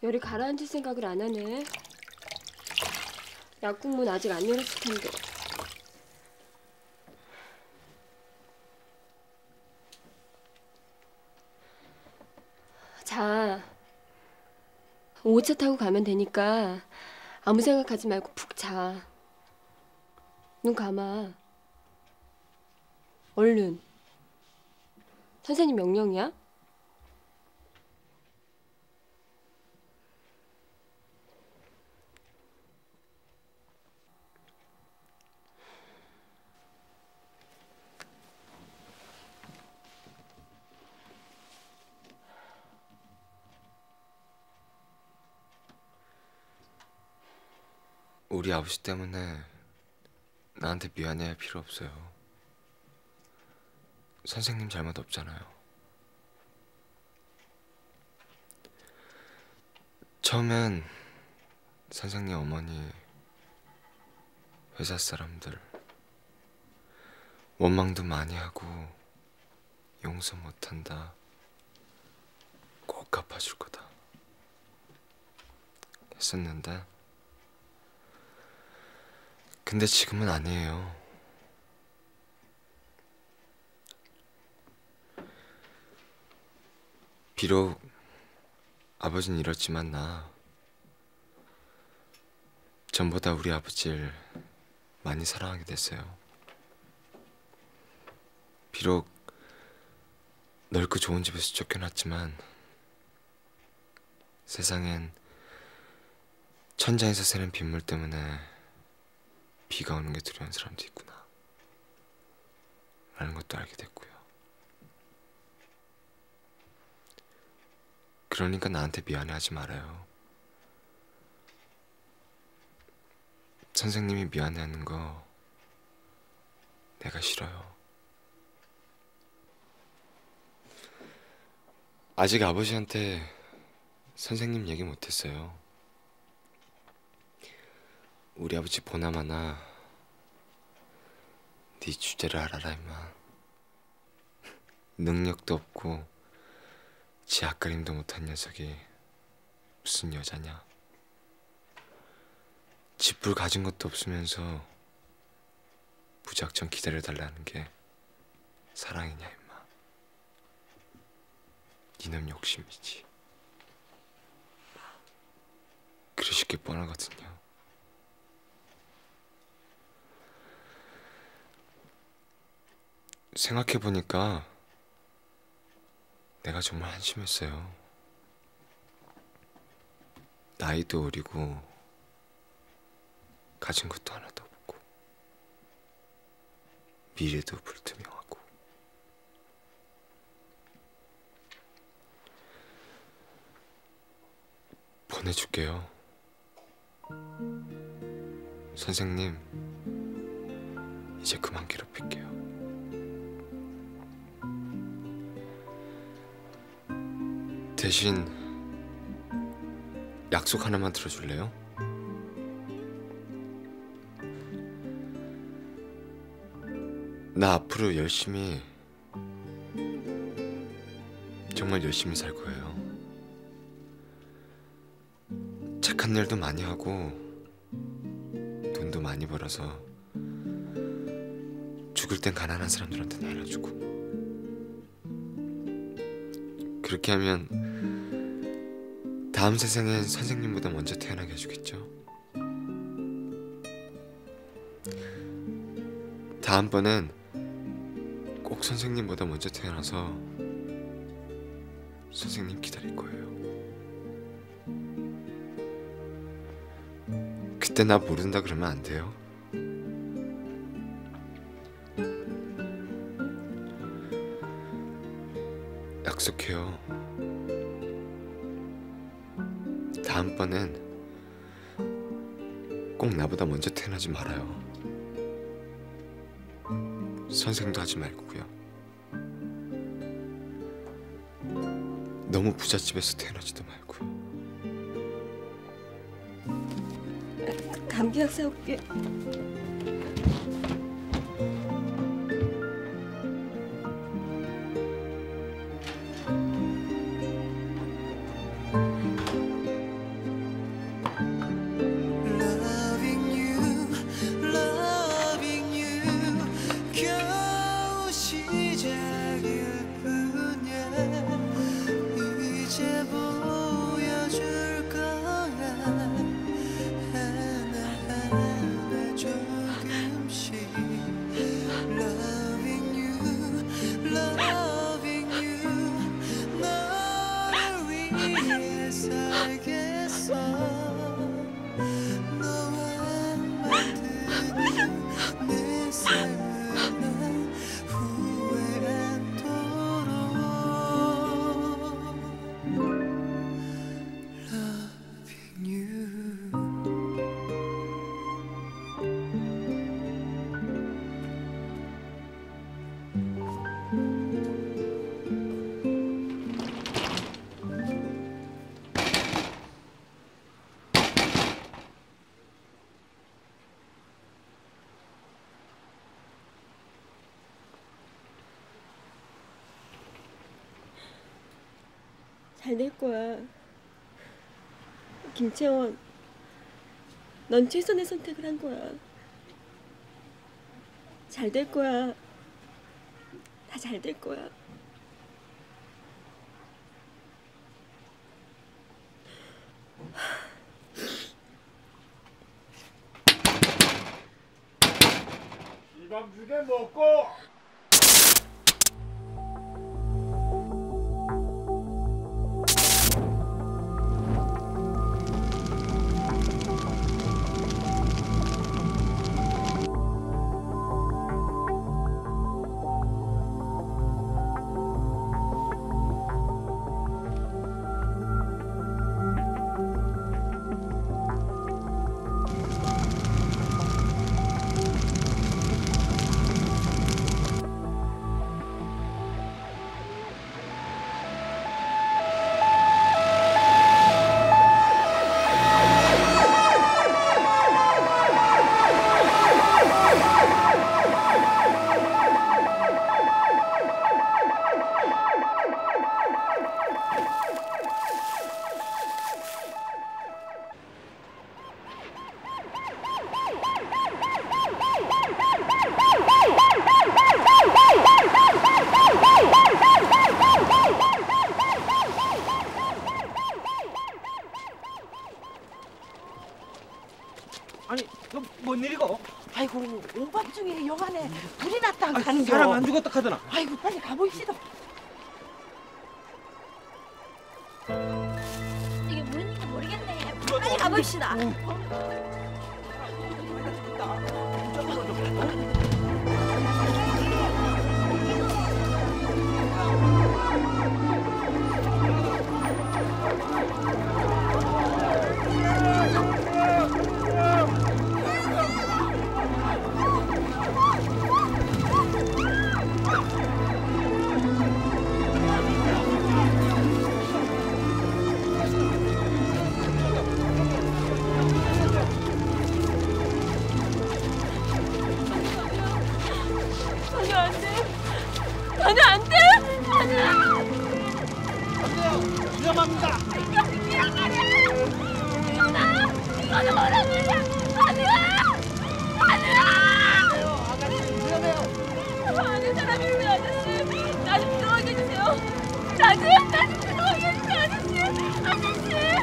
열이 가라앉을 생각을 안 하네. 약국문 아직 안 열었을 텐데. 자, 5호차 타고 가면 되니까 아무 생각하지 말고 푹 자. 눈 감아. 얼른. 선생님 명령이야? 우리 아버지 때문에 나한테 미안해할 필요 없어요. 선생님 잘못 없잖아요. 처음엔 선생님 어머니, 회사 사람들 원망도 많이 하고 용서 못한다, 꼭 갚아줄 거다 했었는데, 근데 지금은 아니에요. 비록 아버지는 이렇지만 나 전보다 우리 아버지를 많이 사랑하게 됐어요. 비록 넓고 좋은 집에서 쫓겨났지만 세상엔 천장에서 새는 빗물 때문에 비가 오는 게 두려운 사람도 있구나 라는 것도 알게 됐고요. 그러니까 나한테 미안해하지 말아요. 선생님이 미안해하는 거 내가 싫어요. 아직 아버지한테 선생님 얘기 못했어요. 우리 아버지 보나마나 네 주제를 알아라 임마. 능력도 없고 지 앞가림도 못한 녀석이 무슨 여자냐. 집불 가진 것도 없으면서 무작정 기다려달라는 게 사랑이냐 임마. 니놈 욕심이지. 그러실 게 뻔하거든요. 생각해보니까 내가 정말 한심했어요. 나이도 어리고 가진 것도 하나도 없고 미래도 불투명하고. 보내줄게요. 선생님, 이제 그만 괴롭힐게요. 대신 약속 하나만 들어줄래요? 나 앞으로 열심히, 정말 열심히 살 거예요. 착한 일도 많이 하고 돈도 많이 벌어서 죽을 땐 가난한 사람들한테 나눠주고. 그렇게 하면 다음 세상엔 선생님보다 먼저 태어나게 해주겠죠? 다음번엔 꼭 선생님보다 먼저 태어나서 선생님 기다릴 거예요. 그때 나 모른다 그러면 안 돼요? 약속해요. 다음번엔 꼭 나보다 먼저 태어나지 말아요. 선생도 하지 말고요. 너무 부잣집에서 태어나지도 말고요. 감기약 사올게. 잘 될 거야. 김채원, 넌 최선의 선택을 한 거야. 잘 될 거야. 다 잘 될 거야. 이 밥 두 개 먹고 아니, 뭔 일이고? 아이고 오밤중에 여간에 불이 났다 가는 겨. 사람 안 죽었다 하더나. 아이고 빨리 가보시다. 이게 뭔지 모르겠네. 빨리 가봅시다. 아니, 안 돼! 아니야! 위험합니다. 이거는 뭐란 일이야? 아니야! 아니야! 아가씨 위험해요. 아는 사람이 왜 아저씨? 나 좀 들어가게 해주세요. 나 좀 들어가게 해주세요, 아저씨! 아저씨!